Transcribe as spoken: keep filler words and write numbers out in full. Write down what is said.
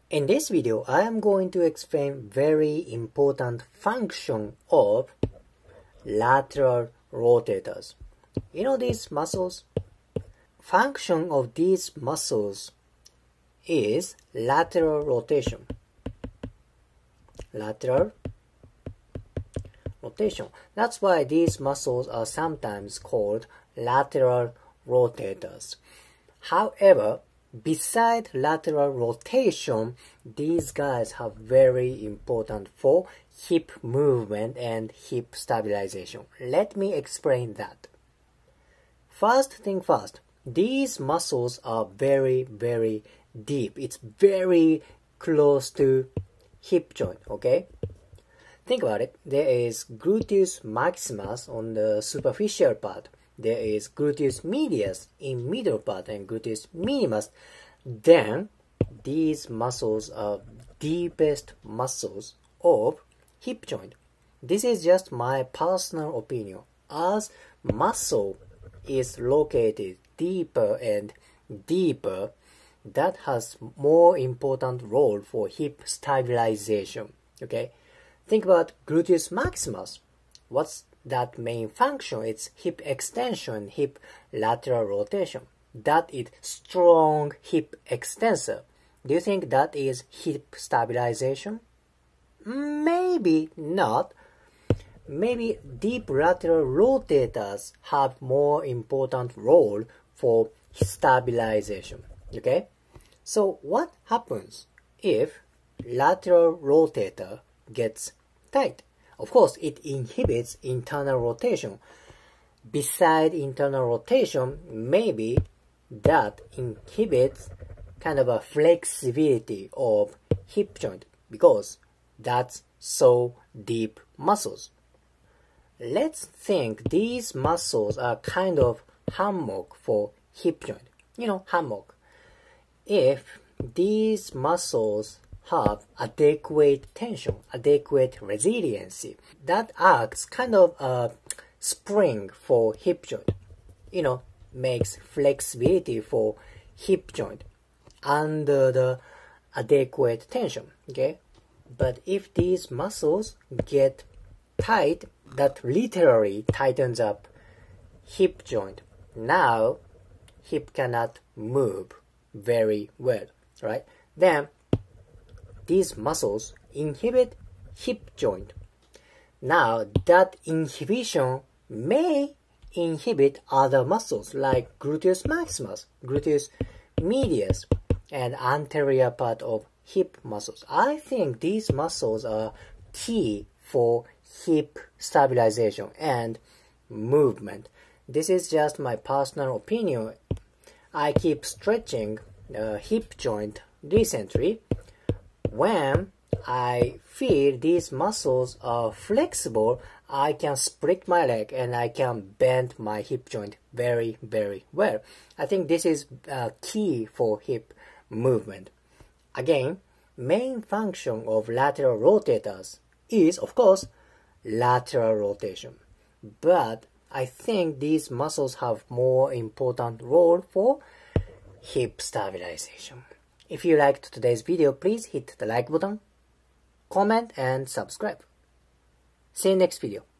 In this video, I am going to explain very important function of lateral rotators. You know these muscles? Function of these muscles is lateral rotation. Lateral rotation. That's why these muscles are sometimes called lateral rotators. However, beside lateral rotation, these guys have very important for hip movement and hip stabilization. Let me explain that. First thing first, these muscles are very, very deep. It's very close to hip joint, okay? Think about it. There is gluteus maximus on the superficial part. There is gluteus medius in middle part and gluteus minimus. Then these muscles are deepest muscles of hip joint. This is just my personal opinion. As muscle is located deeper and deeper, that has more important role for hip stabilization. Okay, think about gluteus maximus. What's that main function? It's hip extension, hip lateral rotation. That is strong hip extensor. Do you think that is hip stabilization? Maybe not. Maybe deep lateral rotators have more important role for stabilization. Okay? So what happens if lateral rotator gets tight? Of course, it inhibits internal rotation. Beside internal rotation, maybe that inhibits kind of a flexibility of hip joint because that's so deep muscles. Let's think these muscles are kind of hammock for hip joint. You know, hammock. If these muscles have adequate tension, adequate resiliency, that acts kind of a spring for hip joint. You know, makes flexibility for hip joint under the adequate tension. Okay, but if these muscles get tight, that literally tightens up hip joint. Now hip cannot move very well, right? Then these muscles inhibit hip joint. Now that inhibition may inhibit other muscles like gluteus maximus, gluteus medius, and anterior part of hip muscles. I think these muscles are key for hip stabilization and movement. This is just my personal opinion. I keep stretching the hip joint recently. When I feel these muscles are flexible, I can split my leg and I can bend my hip joint very, very well. I think this is uh, key for hip movement. Again, main function of lateral rotators is, of course, lateral rotation. But I think these muscles have more important role for hip stabilization. If you liked today's video, please hit the like button, comment and subscribe. See you next video.